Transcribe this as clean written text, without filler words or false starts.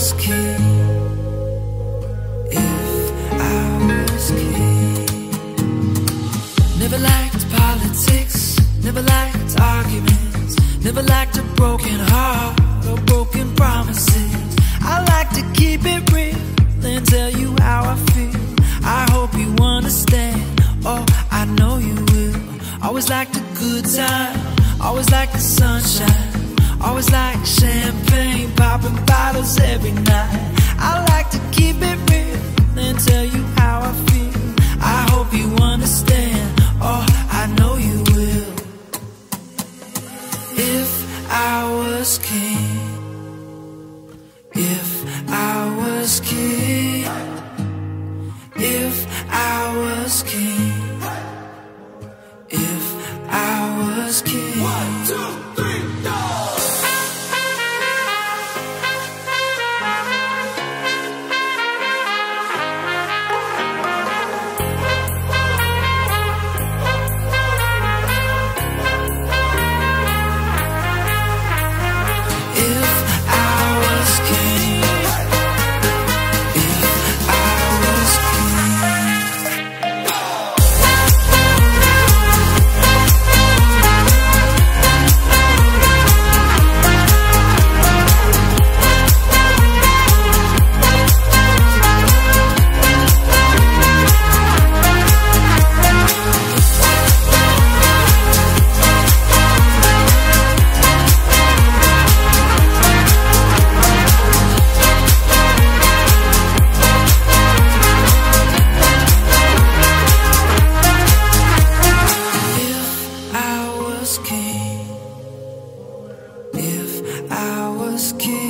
was king, if I was king. Never liked politics, never liked arguments, never liked a broken heart or broken promises. I like to keep it real and tell you how I feel. I hope you understand, oh, I know you will. Always liked a good time, always liked the sunshine, always like champagne, popping bottles every night. I like to keep it real and tell you how I feel. I hope you understand, oh, I know you will. If I was king, if I was king, if I was king, if I was king. 1, 2, 3, go! If I was king.